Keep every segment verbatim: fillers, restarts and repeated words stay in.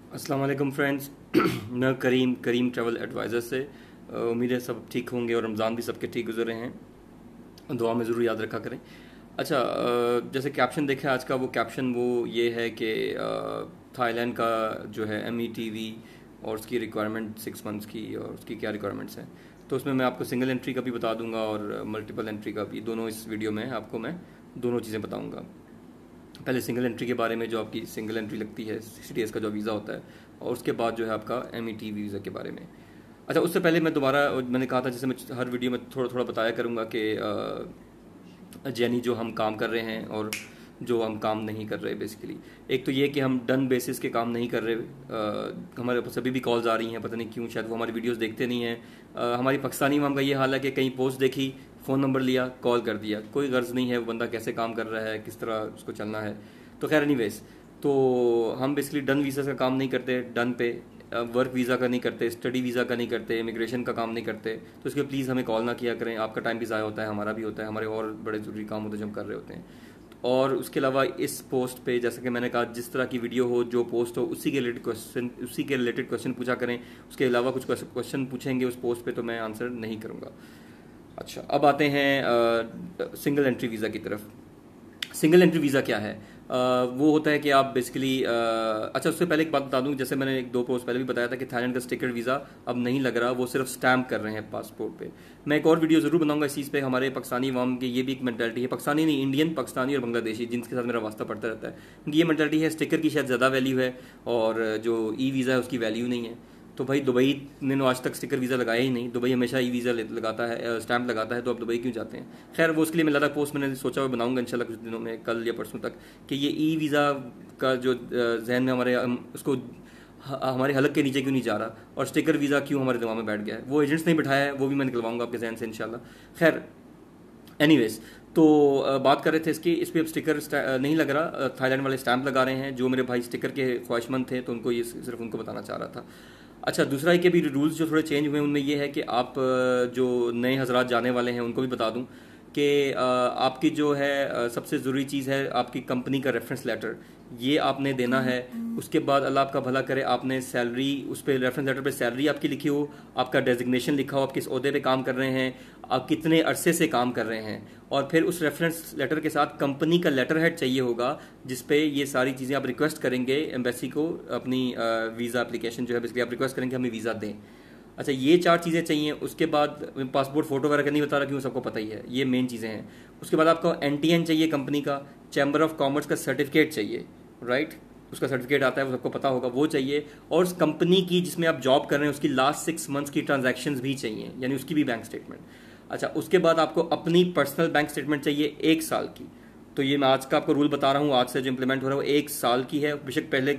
अस्सलाम वालेकुम फ्रेंड्स। मैं करीम करीम ट्रैवल एडवाइज़र से। अ, उम्मीद है सब ठीक होंगे और रमज़ान भी सबके ठीक गुजर रहे हैं। दुआ में ज़रूर याद रखा करें। अच्छा, अ, जैसे कैप्शन देखा आज का, वो कैप्शन वो ये है कि थाईलैंड का जो है एम ई टी वी और उसकी रिक्वायरमेंट सिक्स मंथ्स की और उसकी क्या रिक्वायरमेंट्स हैं। तो उसमें मैं आपको सिंगल एंट्री का भी बता दूंगा और मल्टीपल एंट्री का भी, दोनों इस वीडियो में आपको मैं दोनों चीज़ें बताऊंगा। पहले सिंगल एंट्री के बारे में, जो आपकी सिंगल एंट्री लगती है, सिक्सटी डेज़ का जो वीज़ा होता है, और उसके बाद जो है आपका एम ई टी वीज़ा के बारे में। अच्छा, उससे पहले मैं दोबारा, मैंने कहा था जैसे मैं हर वीडियो में थोड़ा थोड़ा बताया करूँगा कि यानी जो हम काम कर रहे हैं और जो हम काम नहीं कर रहे बेसिकली। एक तो ये कि हम डन बेसिस के काम नहीं कर रहे। आ, हमारे पास अभी भी कॉल्स आ रही हैं, पता नहीं क्यों, शायद वो हमारी वीडियोस देखते नहीं हैं। आ, हमारी पाकिस्तानी माम का ये हाल है कि कहीं पोस्ट देखी, फ़ोन नंबर लिया, कॉल कर दिया। कोई गर्ज नहीं है वो बंदा कैसे काम कर रहा है, किस तरह उसको चलना है। तो खैर एनीवेज, तो हम बेसिकली डन वीज़ा का काम नहीं करते, डन पे वर्क वीज़ा का नहीं करते, स्टडी वीज़ा का नहीं करते, इमिग्रेशन का काम नहीं करते। तो इसके प्लीज़ हमें कॉल ना किया करें, आपका टाइम भी ज़ाया होता है, हमारा भी होता है, हमारे और बड़े ज़रूरी काम होते हैं जो हम कर रहे होते हैं। और उसके अलावा इस पोस्ट पे, जैसे कि मैंने कहा, जिस तरह की वीडियो हो, जो पोस्ट हो, उसी के रिलेटेड क्वेश्चन उसी के रिलेटेड क्वेश्चन पूछा करें। उसके अलावा कुछ क्वेश्चन पूछेंगे उस पोस्ट पे तो मैं आंसर नहीं करूँगा। अच्छा, अब आते हैं सिंगल एंट्री वीज़ा की तरफ। सिंगल एंट्री वीज़ा क्या है? uh, वो होता है कि आप बेसिकली uh, अच्छा, उससे पहले एक बात बता दूं, जैसे मैंने एक दो पोस्ट पहले भी बताया था कि थाईलैंड का स्टिकर वीज़ा अब नहीं लग रहा, वो सिर्फ स्टैम्प कर रहे हैं पासपोर्ट पे। मैं एक और वीडियो ज़रूर बनाऊंगा इस चीज़ पे। हमारे पाकिस्तानी अवाम की ये भी एक मेंटालिटी है, पाकिस्तानी नहीं, इंडियन, पाकिस्तानी और बांग्लादेशी, जिनके साथ मेरा वास्ता पड़ता रहता है, क्योंकि ये मेंटालिटी है स्टिकर की शायद ज़्यादा वैल्यू है और जो ई वीज़ा है उसकी वैल्यू नहीं है। तो भाई, दुबई ने आज तक स्टिकर वीज़ा लगाया ही नहीं। दुबई हमेशा ई वीज़ा लगाता है, स्टैंप लगाता है, तो अब दुबई क्यों जाते हैं? खैर, वो उसके लिए मैं लगा पोस्ट मैंने सोचा हुआ बनाऊंगा इंशाल्लाह कुछ दिनों में, कल या परसों तक, कि ये ई वीज़ा का जो जहन में हमारे, उसको हमारे हलक के नीचे क्यों नहीं जा रहा और स्टिकर वीज़ा क्यों हमारे दिमाग में बैठ गया है। वो एजेंट्स नहीं बिठाया है, वो भी मैं निकलवाऊंगा आपके जहन से इंशाल्लाह। खैर एनीवेज, तो बात कर रहे थे इसकी, इस पर अब स्टिकर नहीं लग रहा, थाईलैंड वाले स्टैंप लगा रहे हैं। जो मेरे भाई स्टिकर के ख्वाहिशमंद थे तो उनको ये सिर्फ उनको बताना चाह रहा था। अच्छा, दूसरा के भी रूल्स जो थोड़े चेंज हुए उनमें ये है कि आप जो नए हजरात जाने वाले हैं उनको भी बता दूं कि आपकी जो है सबसे ज़रूरी चीज़ है आपकी कंपनी का रेफरेंस लेटर, ये आपने देना है। उसके बाद अल्लाह आपका भला करे, आपने सैलरी, उस पर रेफरेंस लेटर पे सैलरी आपकी लिखी हो, आपका डेजिग्नेशन लिखा हो, आप किस ओहदे पे काम कर रहे हैं, आप कितने अरसे से काम कर रहे हैं, और फिर उस रेफरेंस लेटर के साथ कंपनी का लेटर हेड चाहिए होगा जिसपे ये सारी चीज़ें आप रिक्वेस्ट करेंगे एम्बेसी को, अपनी वीज़ा एप्लीकेशन जो है बेसिकली आप रिक्वेस्ट करेंगे हमें वीज़ा दें। अच्छा, ये चार चीज़ें चाहिए। उसके बाद पासपोर्ट फ़ोटो वगैरह का नहीं बता रहा क्यों, सबको पता ही है, ये मेन चीज़ें हैं। उसके बाद आपको एन टी एन चाहिए कंपनी का, चैम्बर ऑफ कॉमर्स का सर्टिफिकेट चाहिए, राइट, उसका सर्टिफिकेट आता है, वो सबको पता होगा, वो चाहिए। और उस कंपनी की जिसमें आप जॉब कर रहे हैं उसकी लास्ट सिक्स मंथ्स की ट्रांजैक्शंस भी चाहिए, यानी उसकी भी बैंक स्टेटमेंट। अच्छा, उसके बाद आपको अपनी पर्सनल बैंक स्टेटमेंट चाहिए एक साल की। तो ये मैं आज का आपको रूल बता रहा हूँ, आज से जो इम्प्लीमेंट हो रहा है वो एक साल की है। बेशक पहले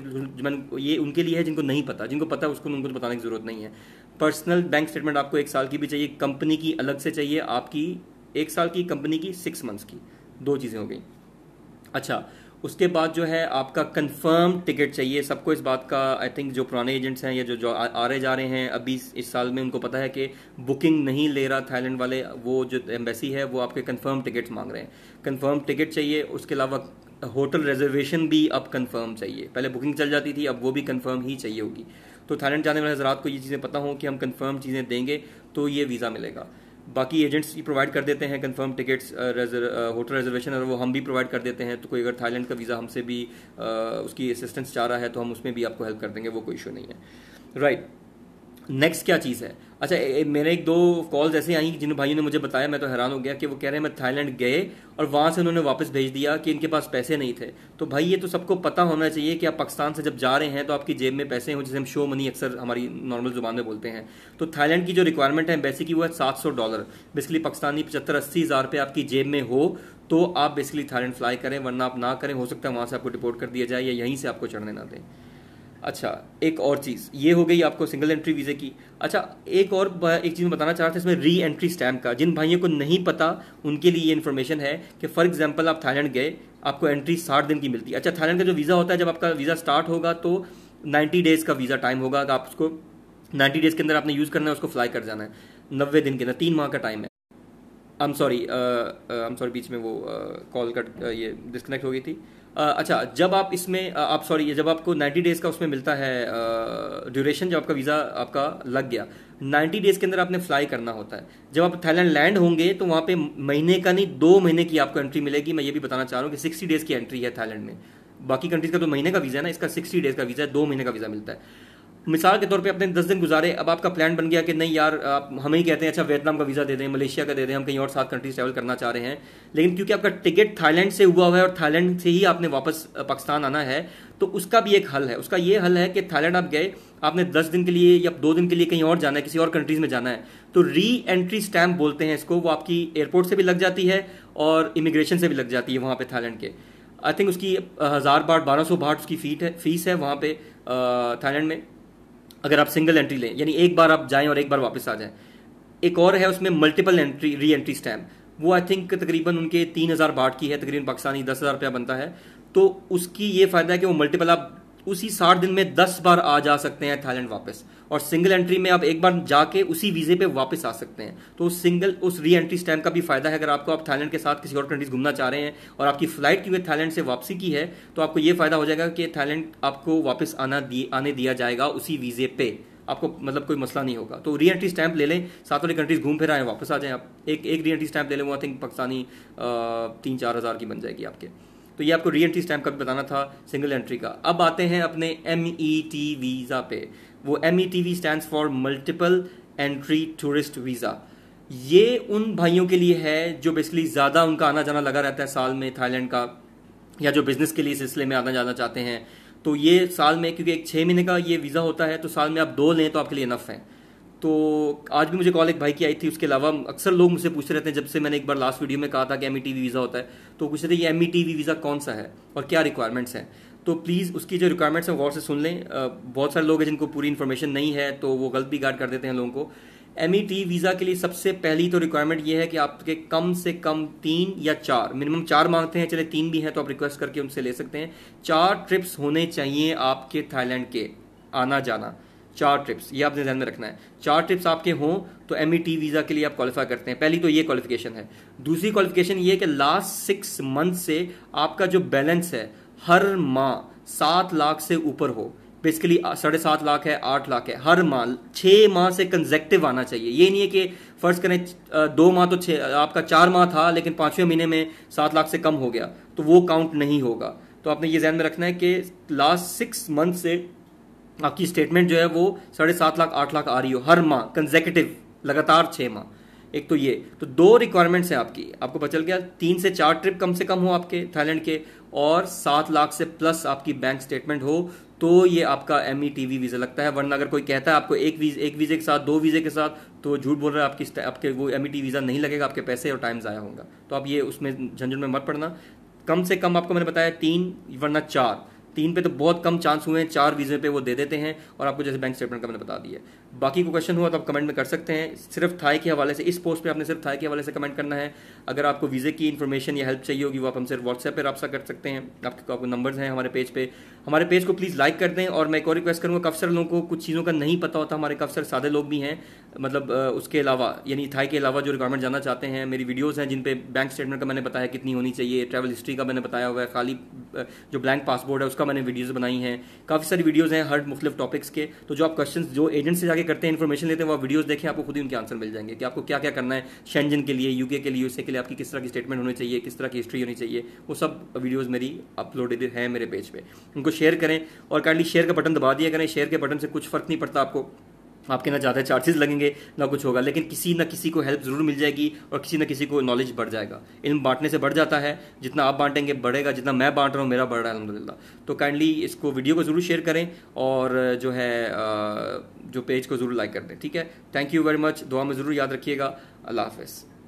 ये उनके लिए है जिनको नहीं पता, जिनको पता है उसको उनको तो बताने की जरूरत नहीं है। पर्सनल बैंक स्टेटमेंट आपको एक साल की भी चाहिए, कंपनी की अलग से चाहिए आपकी एक साल की, कंपनी की सिक्स मंथ्स की, दो चीज़ें हो गई। अच्छा, उसके बाद जो है आपका कंफर्म टिकट चाहिए सबको। इस बात का आई थिंक जो पुराने एजेंट्स हैं या जो जो आ, आ रहे जा रहे हैं अभी इस साल में, उनको पता है कि बुकिंग नहीं ले रहा थाईलैंड वाले, वो जो एम्बेसी है वो आपके कंफर्म टिकट्स मांग रहे हैं। कंफर्म टिकट चाहिए। उसके अलावा होटल रिजर्वेशन भी अब कंफर्म चाहिए, पहले बुकिंग चल जाती थी, अब वो भी कंफर्म ही चाहिए होगी। तो थाईलैंड जाने वाले हजरात को ये चीज़ें पता हो कि हम कंफर्म चीज़ें देंगे तो ये वीज़ा मिलेगा। बाकी एजेंट्स ही प्रोवाइड कर देते हैं कंफर्म टिकट्स, होटल रिजर्वेशन, और वो हम भी प्रोवाइड कर देते हैं। तो कोई अगर थाईलैंड का वीज़ा हमसे भी आ, उसकी असिस्टेंस चाह रहा है तो हम उसमें भी आपको हेल्प कर देंगे, वो कोई इशू नहीं है। राइट, नेक्स्ट क्या चीज़ है? अच्छा, ए, मेरे एक दो कॉल्स ऐसे आई जिन भाइयों ने मुझे बताया, मैं तो हैरान हो गया कि वो कह रहे हैं मैं थाईलैंड गए और वहाँ से उन्होंने वापस भेज दिया कि इनके पास पैसे नहीं थे। तो भाई, ये तो सबको पता होना चाहिए कि आप पाकिस्तान से जब जा रहे हैं तो आपकी जेब में पैसे हों, जिसे हम शो मनी अक्सर हमारी नॉर्मल जुबान में बोलते हैं। तो थाईलैंड की जो रिक्वायरमेंट है एम्बेसी की वो है सात सौ डॉलर, बेसिकली पाकिस्तानी पचहत्तर अस्सी हज़ार रुपये आपकी जेब में हो तो आप बेसिकली थाईलैंड फ्लाई करें, वरना आप ना करें, हो सकता है वहाँ से आपको डिपोर्ट कर दिया जाए या यहीं से आपको चढ़ने ना दें। अच्छा, एक और चीज़ ये हो गई आपको सिंगल एंट्री वीज़े की। अच्छा, एक और एक चीज़ मैं बताना चाह रहा था इसमें, री एंट्री स्टैम्प का। जिन भाइयों को नहीं पता उनके लिए ये इन्फॉर्मेशन है कि फॉर एग्जांपल आप थाईलैंड गए, आपको एंट्री साठ दिन की मिलती है। अच्छा, थाईलैंड का जो वीज़ा होता है, जब आपका वीज़ा स्टार्ट होगा तो नाइन्टी डेज़ का वीज़ा टाइम होगा, आप उसको नाइन्टी डेज़ के अंदर आपने यूज़ करना है, उसको फ्लाई कर जाना है। नब्बे दिन के अंदर, तीन माह का टाइम है। I am sorry, I am sorry, बीच में वो कॉल कट, ये डिस्कनेक्ट हो गई थी। अ, अच्छा, जब आप इसमें अ, आप सॉरी जब आपको नाइन्टी डेज का उसमें मिलता है ड्यूरेशन, जब आपका वीज़ा आपका लग गया, नाइन्टी डेज के अंदर आपने फ्लाई करना होता है। जब आप थाईलैंड लैंड होंगे तो वहाँ पे महीने का नहीं, दो महीने की आपको एंट्री मिलेगी। मैं ये भी बताना चाह रहा हूँ कि सिक्सटी डेज की एंट्री है थाईलैंड में। बाकी कंट्रीज का तो महीने का वीज़ा है ना, इसका सिक्सटी डेज का वीज़ा है, दो महीने का वीज़ा मिलता है। मिसाल के तौर पे आपने दस दिन गुजारे, अब आपका प्लान बन गया कि नहीं यार, आप हमें ही कहते हैं अच्छा वियतनाम का वीज़ा दे दें, मलेशिया का दे दें, हम कहीं और सात कंट्रीज ट्रैवल करना चाह रहे हैं, लेकिन क्योंकि आपका टिकट थाईलैंड से हुआ हुआ है और थाईलैंड से ही आपने वापस पाकिस्तान आना है, तो उसका भी एक हल है। उसका ये हल है कि थाईलैंड आप गए, आपने दस दिन के लिए या दो दिन के लिए कहीं और जाना है, किसी और कंट्रीज में जाना है, तो री एंट्री स्टैम्प बोलते हैं इसको, वो आपकी एयरपोर्ट से भी लग जाती है और इमिग्रेशन से भी लग जाती है वहाँ पे थाईलैंड के। आई थिंक उसकी हज़ार बाट बारह सौ बाट उसकी फीट है, फीस है वहाँ पे थाईलैंड में, अगर आप सिंगल एंट्री लें, यानी एक बार आप जाएं और एक बार वापस आ जाएं। एक और है उसमें multiple entry reentry stamp, वो आई थिंक तकरीबन उनके तीन हज़ार बाट की है, तकरीबन पाकिस्तानी दस हज़ार रुपया बनता है। तो उसकी ये फायदा है कि वो मल्टीपल आप उसी साठ दिन में दस बार आ जा सकते हैं थाईलैंड वापस, और सिंगल एंट्री में आप एक बार जाके उसी वीजे पे वापस आ सकते हैं। तो उस सिंगल उस री एंट्री स्टैम्प का भी फायदा है। अगर आपको आप थाईलैंड के साथ किसी और कंट्रीज घूमना चाह रहे हैं और आपकी फ्लाइट क्योंकि थाईलैंड से वापसी की है, तो आपको ये फायदा हो जाएगा कि थाईलैंड आपको वापस आना दिए आने दिया जाएगा उसी वीजे पे, आपको मतलब कोई मसला नहीं होगा। तो री एंट्री स्टैंप ले लें, साथ वाली कंट्रीज घूम फिर आए, वापस आ जाएं आप। एक एक री एंट्री स्टैंप ले लें, वो आई थिंक पाकिस्तानी तीन चार हज़ार की बन जाएगी आपके। तो ये आपको री एंट्री स्टैंप का भी बताना था सिंगल एंट्री का। अब आते हैं अपने एम ई टी वीज़ा पे। वो M E T V stands for multiple entry tourist visa. ये उन भाइयों के लिए है जो बेसिकली ज़्यादा उनका आना जाना लगा रहता है साल में थाईलैंड का, या जो बिजनेस के लिए सिलसिले में आना जाना चाहते हैं। तो ये साल में, क्योंकि एक छः महीने का ये वीज़ा होता है, तो साल में आप दो लें तो आपके लिए इनफ है। तो आज भी मुझे कॉल एक भाई की आई थी। उसके अलावा अक्सर लोग मुझसे पूछते रहते हैं, जब से मैंने एक बार लास्ट वीडियो में कहा था कि M E T V visa होता है, तो पूछ रहे थे ये M E T V visa कौन सा है और क्या रिक्वायरमेंट्स हैं। तो प्लीज़ उसकी जो रिक्वायरमेंट्स हैं गौर से सुन लें। बहुत सारे लोग हैं जिनको पूरी इन्फॉर्मेशन नहीं है, तो वो गलत भी गाइड कर देते हैं लोगों को। एम ई टी वीज़ा के लिए सबसे पहली तो रिक्वायरमेंट ये है कि आपके कम से कम तीन या चार, मिनिमम चार मांगते हैं, चले तीन भी हैं तो आप रिक्वेस्ट करके उनसे ले सकते हैं, चार ट्रिप्स होने चाहिए आपके थाईलैंड के आना जाना। चार ट्रिप्स, ये आपने ध्यान में रखना है। चार ट्रिप्स आपके हों तो एम ई टी वीज़ा के लिए आप क्वालिफाई करते हैं। पहली तो ये क्वालिफिकेशन है। दूसरी क्वालिफिकेशन ये कि लास्ट सिक्स मंथ से आपका जो बैलेंस है हर माह सात लाख से ऊपर हो। बेसिकली साढ़े सात लाख है, आठ लाख है, हर माह छः माह से कंजेक्टिव आना चाहिए। ये नहीं है कि फर्ज करें दो माह तो छः, आपका चार माह था लेकिन पाँचवें महीने में सात लाख से कम हो गया, तो वो काउंट नहीं होगा। तो आपने ये ध्यान में रखना है कि लास्ट सिक्स मंथ से आपकी स्टेटमेंट जो है वो साढ़े सात लाख आठ लाख आ रही हो हर माह कंजेक्टिव, लगातार छः माह। एक तो ये, तो दो रिक्वायरमेंट्स हैं आपकी, आपको पता चल गया। तीन से चार ट्रिप कम से कम हो आपके थाईलैंड के, और सात लाख से प्लस आपकी बैंक स्टेटमेंट हो, तो ये आपका M E T V visa लगता है। वरना अगर कोई कहता है आपको एक वीज एक वीज़े के साथ, दो वीज़े के साथ, तो झूठ बोल रहा है, आपकी आपके वो एम ई टी वीज़ा नहीं लगेगा, आपके पैसे और टाइम ज़ाया होगा। तो आप ये उसमें झंझट में मत पड़ना। कम से कम आपको मैंने बताया तीन, वरना चार। तीन पे तो बहुत कम चांस हुए हैं, चार वीज़े पे वो दे देते हैं, और आपको जैसे बैंक स्टेटमेंट का मैंने बता दिया। बाकी को क्वेश्चन हुआ तो आप कमेंट में कर सकते हैं। सिर्फ थाई के हवाले से, इस पोस्ट पे आपने सिर्फ थाई के हवाले से कमेंट करना है। अगर आपको वीज़े की इन्फॉर्मेशन या हेल्प चाहिए होगी, वो आप हमसे व्हाट्सएप पर रब्ता कर सकते हैं। आपके आपको नंबर्स हैं हमारे पेज पे। हमारे पेज को प्लीज़ लाइक कर दें। और मैं एक और रिक्वेस्ट करूँगा, काफ़ी सारे लोगों को कुछ चीज़ों का नहीं पता होता, हमारे काफ़ी सारे सादे लोग भी हैं, मतलब उसके अलावा यानी थाई के अलावा जो रिक्वायरमेंट जानना चाहते हैं। मेरी वीडियोज़ हैं जिन पे बैंक स्टेटमेंट का मैंने बताया कितनी होनी चाहिए, ट्रैवल हिस्ट्री का मैंने बताया हुआ है, खाली जो ब्लैंक पासपोर्ट है उसका मैंने वीडियोज़ बनाई हैं। काफ़ी सारी वीडियोज़ हैं हर मुख्तलिफ टॉपिक्स के। तो जो आप क्वेश्चन जो एजेंट से जाके करते हैं, इन्फॉर्मेशन लेते हैं, वो वीडियोज़ देखें, आपको खुद ही उनके आंसर मिल जाएंगे कि आपको क्या क्या करना है। शेंजन के लिए, यूके के लिए, यूएसए के लिए आपकी किस तरह की स्टेटमेंट होनी चाहिए, किस तरह की हिस्ट्री होनी चाहिए, वो सब वीडियोज़ मेरी अपलोडेड है मेरे पेज पे। उनको शेयर करें और काइंडली शेयर का बटन दबा दिया करें। शेयर के बटन से कुछ फ़र्क नहीं पड़ता आपको, आपके ना ज़्यादा चार्जेस लगेंगे ना कुछ होगा, लेकिन किसी न किसी को हेल्प ज़रूर मिल जाएगी और किसी न किसी को नॉलेज बढ़ जाएगा। इल्म बांटने से बढ़ जाता है, जितना आप बांटेंगे बढ़ेगा, जितना मैं बांट रहा हूँ मेरा बढ़ रहा है अल्हम्दुलिल्लाह। तो काइंडली इसको वीडियो को ज़रूर शेयर करें और जो है जो पेज को ज़रूर लाइक कर दें, ठीक है। Thank you very much. दुआ में ज़रूर याद रखिएगा। अल्लाह हाफ़िज़।